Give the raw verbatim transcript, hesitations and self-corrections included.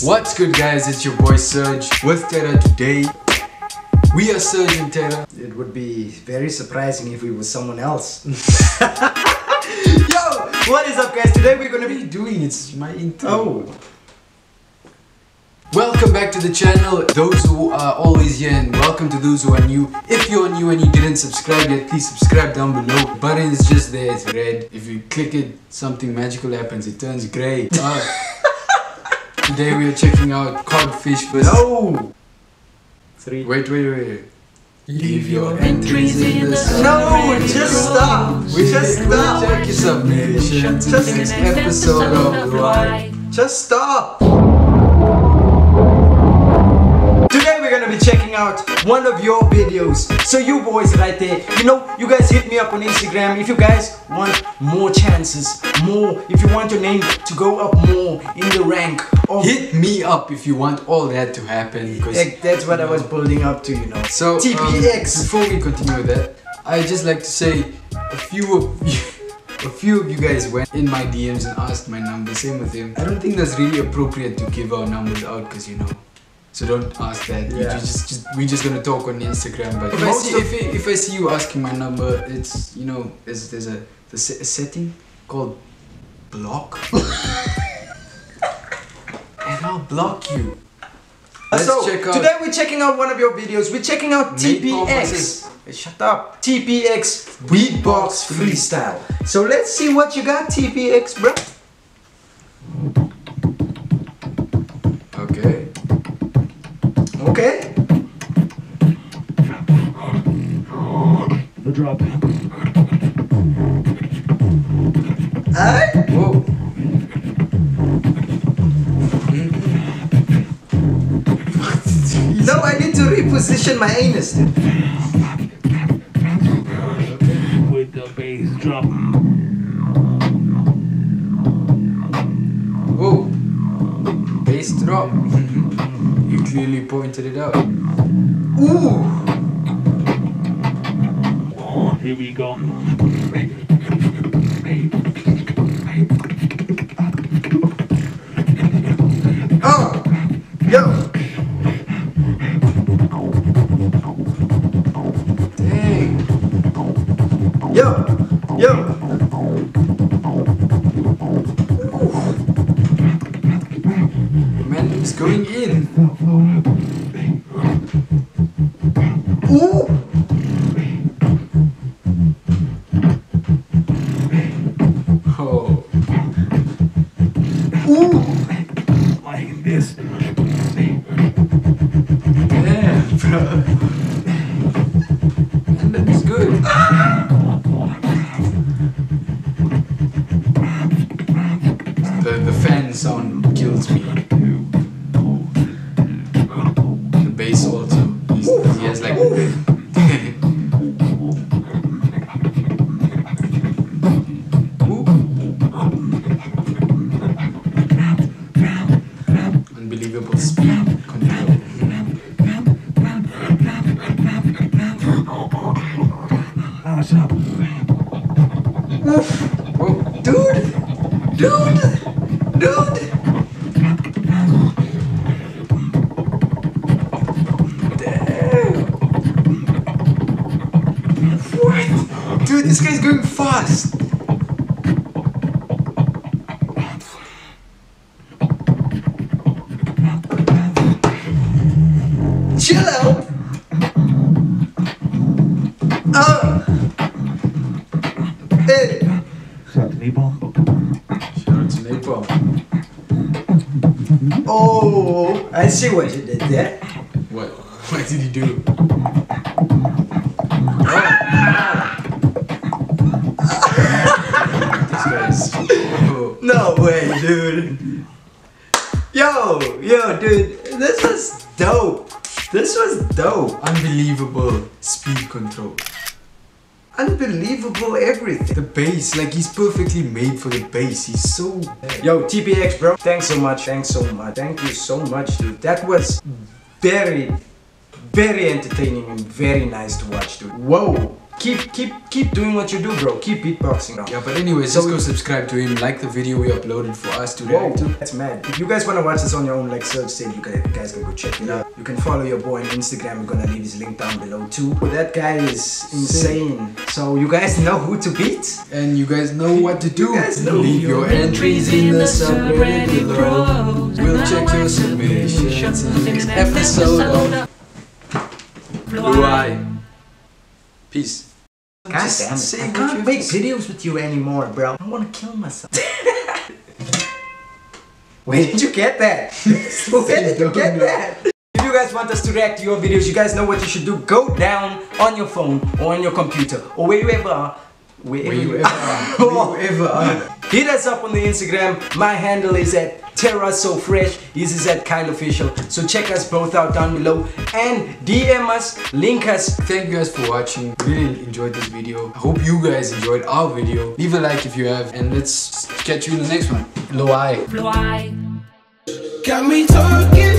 What's good guys, it's your boy Serge with Terra today. We are Serge and Terra. It would be very surprising if we were someone else. Yo, what is up guys? Today we're gonna be doing it's my intro. Oh. Welcome back to the channel, those who are always here, and welcome to those who are new. If you're new and you didn't subscribe yet, please subscribe down below. The button is just there, it's red. If you click it, something magical happens, it turns grey. Uh, today we are checking out Codfish versus... No! Three. Wait, wait, wait. Leave your entries in the sun. No, just stop! We Just stop! Check your submission to the next episode of The Why. Just stop! Today we're gonna be checking out one of your videos. So you boys right there, you know, you guys hit me up on Instagram if you guys want more chances, more, if you want your name to go up more in the rank. Of Hit me up if you want all that to happen, because Like, that's what I was building up to, you know. So T P X. Um, before we continue with that, I'd just like to say a few of you, a few of you guys went in my D Ms and asked my number. Same with him. I don't think that's really appropriate to give our numbers out, because you know. So don't ask that. You Yeah. just, just we're just gonna talk on Instagram. But if I, Most see, of- if, I, if I see you asking my number, it's, you know, there's there's a there's a setting called block, and I'll block you. Let's so check out today we're checking out one of your videos. We're checking out T P Napalm X. versus- Hey, shut up. T P X Beatbox Freestyle. So let's see what you got, T P X, bro. Okay. Okay. The drop. Alright. Whoa. No, I need to reposition my anus, dude. With the bass drop. Whoa. Bass drop. You clearly pointed it out. Ooh. Here we go. Oh. Yo. Dang. Yo. Yo. Man is going in. Ooh. Oh. Ooh. Like this. Damn, bro. Man, that is good. The, the fan sound kills me. The bass also. He's, he has like... Ooh. Unbelievable speed control. Nice up. Whoa. Dude. Dude. Dude. Damn. What? Dude, this guy's going fast. Chill out. Uh. Hey. Napalm. Shout out to Napalm. Oh, I see what you did there. What? What did he do? This guy's. Oh. No way, dude. Yo, yo, dude, this was dope. This was dope. Unbelievable speed control. Unbelievable everything. The bass, like he's perfectly made for the bass. He's so. Yo, T P X, bro. Thanks so much. Thanks so much. Thank you so much, dude. That was very, very entertaining and very nice to watch, dude. Whoa. keep keep keep doing what you do, bro. Keep beatboxing, bro. Yeah, but anyways, just go subscribe to him, like the video we uploaded for us to react to. That's mad. If you guys wanna watch this on your own, like Serge said, you guys, you guys can go check it out. You can follow your boy on Instagram. We're gonna leave his link down below too. That guy is insane. So you guys know who to beat, and you guys know what to do. You guys know. Leave your entries in the subreddit below. We'll check your submissions in the next episode of Blue Eye. Peace. God damn it. say I what can't you make have to say. videos with you anymore, bro. I wanna kill myself. Where did you get that? Where did you get that? If you guys want us to react to your videos, you guys know what you should do. Go down on your phone or on your computer or wherever are. Wherever, Where you you ever are. Where you ever are. Hit us up on the Instagram. My handle is at Terra So Fresh. His is at Kyle Official. So check us both out down below and D M us, link us. Thank you guys for watching. Really enjoyed this video. I hope you guys enjoyed our video. Leave a like if you have, and let's catch you in the next one. Blue Eye. Blue Eye. Got me talking.